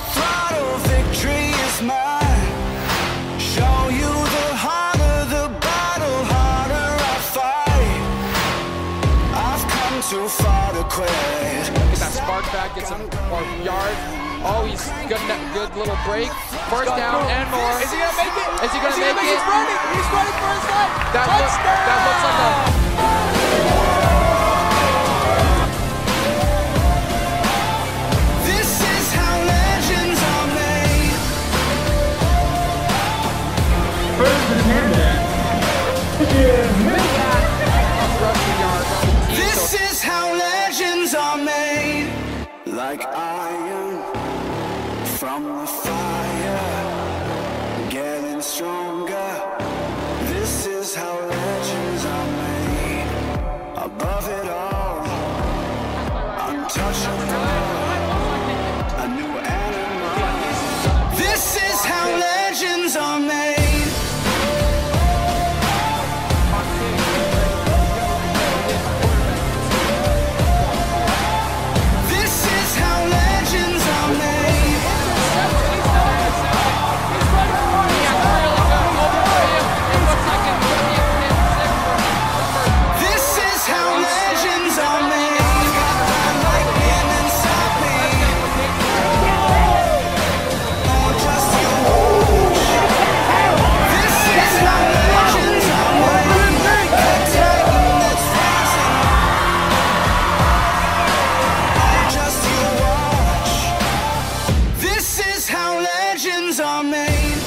throttle, victory is mine. Show you the harder the battle, harder I fight. I've come too far to quit. Get that spark back, get some more yard. Oh, he's good little break. First down and more. Is he gonna make it? Is he gonna make it? He's running. He's running for his life. That looks like a... This is how legends are made. This is how legends are made. Like iron from the fire, getting stronger. This is how legends are made. Above it all, untouchable, a new animal. This is how legends are made. This is how legends are made. This is how legends are made. Got that lightning inside me. Oh, just you watch. This is how legends are made. The titan that's rising. Oh, just you watch. This is how legends are made.